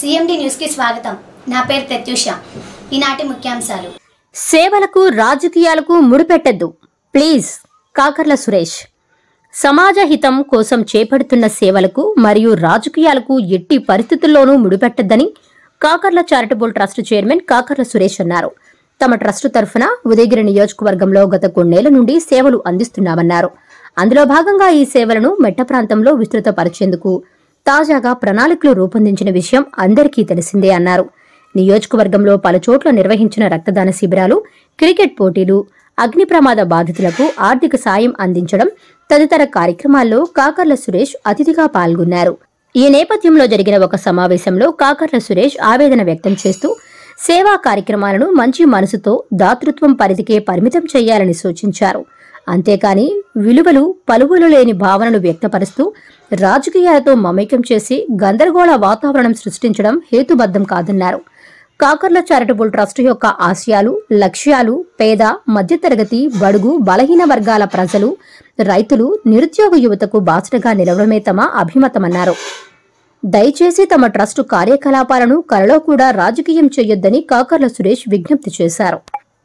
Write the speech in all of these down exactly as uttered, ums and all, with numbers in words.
CMD news కి స్వాగతం. నా పేరు ప్రత్యూష. ఈనాటి ముఖ్యాంశాలు. సేవలకు రాజకీయాలకు ముడిపెట్టద్దు ప్లీజ్. కాకర్ల సురేష్. సమాజ హితం కోసం చేపడుతున్న సేవలకు మరియు రాజకీయాలకు ఎట్టి పరిస్థితుల్లోనూ ముడిపెట్టద్దని Kakarla charitable trust chairman Kakarla Suresh అన్నారు. తమ ట్రస్టు తరఫున ఉదయగిరి నియోజకవర్గంలో గత కొన్నేళ్ల నుండి సేవలు అందిస్తున్నామన్నారు. అందులో భాగంగా ఈ సేవలను మెట్ట ప్రాంతంలో విస్తృతపరిచేందుకు తాజాగా ప్రణాళికలు రూపొందించిన విషయం అందరికీ తెలిసిందే అన్నారు. నియోజకవర్గంలో పలుచోట్ల నిర్వహించిన రక్తదాన శిబిరాలు, క్రికెట్ పోటీలు, అగ్ని ప్రమాద బాధితులకు ఆర్థిక సాయం అందించడం తదితర కార్యక్రమాల్లో కాకర్ల సురేష్ అతిథిగా పాల్గొన్నారు. ఈ నేపథ్యంలో జరిగిన ఒక సమావేశంలో కాకర్ల సురేష్ ఆవేదన వ్యక్తం చేస్తూ సేవా కార్యక్రమాలను మంచి మనసుతో దాతృత్వం పరిధికే పరిమితం చేయాలని సూచించారు. అంతేకాని విలువలు పలువులు లేని భావనలు వ్యక్తపరుస్తూ రాజకీయాలతో మమేకం చేసి గందరగోళ వాతావరణం సృష్టించడం హేతుబద్ధం కాదన్నారు. కాకర్ల చారిటబుల్ ట్రస్ట్ యొక్క ఆశయాలు, లక్ష్యాలు పేద, మధ్యతరగతి, బడుగు, బలహీన వర్గాల ప్రజలు, రైతులు, నిరుద్యోగ యువతకు బాసటగా నిలవడమే తమ అభిమతమన్నారు. దయచేసి తమ ట్రస్టు కార్యకలాపాలను కలలో కూడా రాజకీయం చేయొద్దని కాకర్ల సురేష్ విజ్ఞప్తి చేశారు.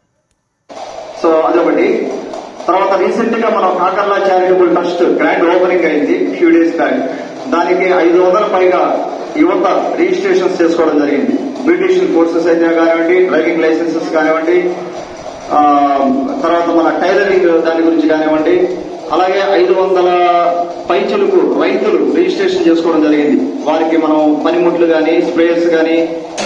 సో అదొకటి. తర్వాత రీసెంట్ గా మనం Kakarla charitable trust grand opening అయింది ఫ్యూ డేస్ బ్యాక్. దానికి ఐదు వందల పైగా యువత రిజిస్ట్రేషన్స్ చేసుకోవడం జరిగింది. బ్యూటిషియన్ కోర్సెస్ అయితే కానివ్వండి, డ్రైవింగ్ లైసెన్సెస్ కానివ్వండి, తర్వాత మన టైలరింగ్ దాని గురించి కానివ్వండి, అలాగే ఐదు వందల పైచులకు రైతులు రిజిస్ట్రేషన్ చేసుకోవడం జరిగింది. వారికి మనం పనిముట్లు కానీ, స్ప్రేయర్స్ కానీ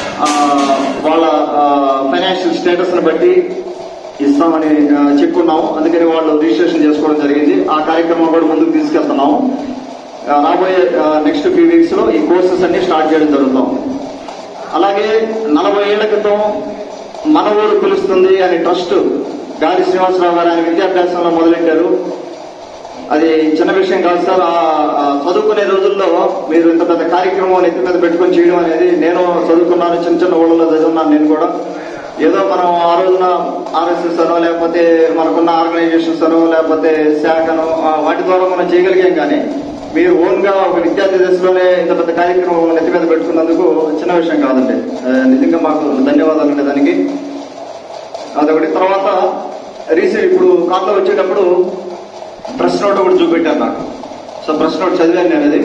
వాళ్ళ ఫైనాన్షియల్ స్టేటస్ ని బట్టి ఇస్తామని చెప్పుకున్నాము. అందుకని వాళ్ళు రిజిస్ట్రేషన్ చేసుకోవడం జరిగింది. ఆ కార్యక్రమం కూడా ముందుకు తీసుకెళ్తున్నాము. రాబోయే నెక్స్ట్ ఫ్యూ వీక్స్ లో ఈ కోర్సెస్ అన్ని స్టార్ట్ చేయడం జరుగుతాం. అలాగే నలభై ఏళ్ల క్రితం మన ఊరు పిలుస్తుంది అనే ట్రస్ట్ గాలి శ్రీనివాసరావు గారు ఆయన విద్యాభ్యాసంలో మొదలెట్టారు. అది చిన్న విషయం కాదు సార్. చదువుకునే రోజుల్లో మీరు ఇంత పెద్ద కార్యక్రమం ఎత్తి మీద పెట్టుకొని చేయడం అనేది, నేను చదువుకున్నాను, చిన్న చిన్న ఊళ్ళలో చదువున్నాను నేను కూడా. ఏదో మనం ఆ రోజున ఆర్ఎస్ఎస్ అనో లేకపోతే మనకున్న ఆర్గనైజేషన్స్ అనో లేకపోతే శాఖనో వాటి ద్వారా మనం చేయగలిగాం. కానీ మీరు ఓన్ గా ఒక విద్యార్థి దశలోనే ఇంత పెద్ద కార్యక్రమం నెత్తి మీద పెట్టుకున్నందుకు చిన్న విషయం కాదండి. నిజంగా మాకు ధన్యవాదాలు అండి దానికి. అదొకటి. తర్వాత రీసెంట్ ఇప్పుడు కార్లో వచ్చేటప్పుడు ప్రెస్ నోట్ ఒకటి చూపెట్టారు నాకు. సో ప్రెస్ నోట్ చదివాను నేను. అది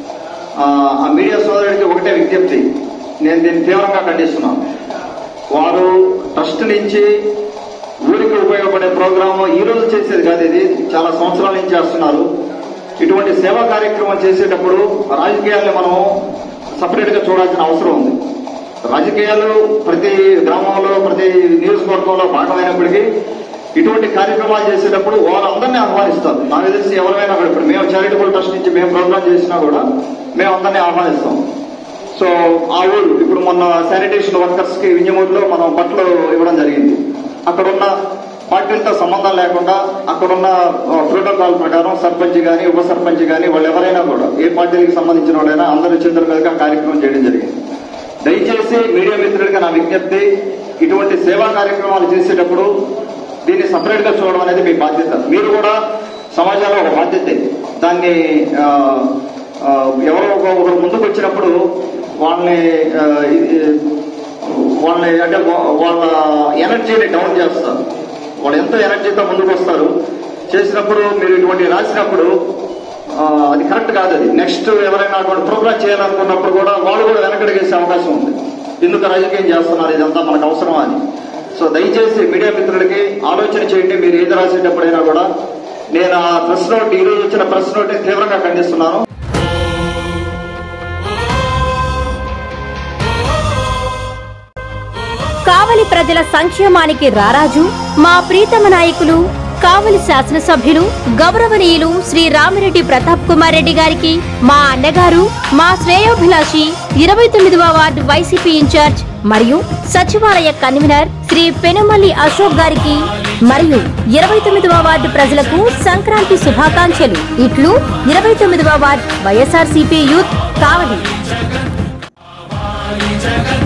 ఆ మీడియా సోదరుడికి ఒకటే విజ్ఞప్తి, నేను దీన్ని తీవ్రంగా ఖండిస్తున్నాను. వారు ట్రస్ట్ నుంచి ఊరికి ఉపయోగపడే ప్రోగ్రాము ఈ రోజు చేసేది కాదు, ఇది చాలా సంవత్సరాల నుంచి చేస్తున్నారు. ఇటువంటి సేవా కార్యక్రమం చేసేటప్పుడు రాజకీయాల్ని మనం సపరేట్ గా చూడాల్సిన అవసరం ఉంది. రాజకీయాలు ప్రతి గ్రామంలో, ప్రతి నియోజకవర్గంలో భాగమైనప్పటికీ ఇటువంటి కార్యక్రమాలు చేసేటప్పుడు వాళ్ళందరినీ ఆహ్వానిస్తారు. నాకు తెలిసి ఎవరైనా ఇప్పుడు మేము చారిటబుల్ ట్రస్ట్ నుంచి మేము ప్రోగ్రామ్ చేసినా కూడా మేము అందరినీ ఆహ్వానిస్తాం. సో ఆ ఊరు ఇప్పుడు మొన్న శానిటేషన్ వర్కర్స్ కి వింజమూరులో మనం బట్టలు ఇవ్వడం జరిగింది. అక్కడున్న పార్టీలతో సంబంధం లేకుండా అక్కడున్న ప్రోటోకాల్ ప్రకారం సర్పంచ్ గాని, ఉప సర్పంచ్ గాని వాళ్ళు ఎవరైనా కూడా ఏ పార్టీలకు సంబంధించిన వాళ్ళైనా అందరూ చేతుల మీదుగా కార్యక్రమం చేయడం జరిగింది. దయచేసి మీడియా మిత్రుడిగా నా విజ్ఞప్తి, ఇటువంటి సేవా కార్యక్రమాలు చేసేటప్పుడు దీన్ని సపరేట్ గా చూడడం అనేది మీ బాధ్యత. మీరు కూడా సమాజంలో ఒక బాధ్యత. దాన్ని ఎవరో ఒకరు ముందుకు వచ్చినప్పుడు వాళ్ళని వాళ్ళని అంటే వాళ్ళ ఎనర్జీని డౌన్ చేస్తారు. వాళ్ళు ఎంతో ఎనర్జీతో ముందుకు వస్తారు. చేసినప్పుడు మీరు ఇటువంటి రాసినప్పుడు అది కరెక్ట్ కాదు. అది నెక్స్ట్ ఎవరైనా అటువంటి ప్రోగ్రామ్ చేయాలనుకున్నప్పుడు కూడా వాళ్ళు కూడా వెనకడిగేసే అవకాశం ఉంది. ఎందుకు రాజకీయం చేస్తున్నారు, ఇదంతా మనకు అవసరమా అని. సో దయచేసి మీడియా మిత్రులకి ఆలోచన చేయండి. మీరు ఏది రాసేటప్పుడైనా కూడా నేను ఆ ప్రెస్ నోట్, ఈ రోజు వచ్చిన ప్రెస్ నోట్ ని తీవ్రంగా ఖండిస్తున్నాను. కావలి ప్రజల సంక్షేమానికి రారాజు మా ప్రీతమ నాయకులు కావలి శాసనసభ్యులు గౌరవనీయులు శ్రీ రామిరెడ్డి ప్రతాప్ కుమార్ రెడ్డి గారికి, మా అన్నగారు, మా శ్రేయోభిలాషి ఇరవై తొమ్మిదవ వార్డు వైసీపీ ఇన్ఛార్జ్ మరియు సచివాలయ కన్వీనర్ శ్రీ పెనుమల్లి అశోక్ గారికి మరియు ఇరవై తొమ్మిదవ వార్డు ప్రజలకు సంక్రాంతి శుభాకాంక్షలు. ఇట్లు ఇరవై తొమ్మిదవ వార్డు వైఎస్ఆర్సీపీ యూత్ కావలి.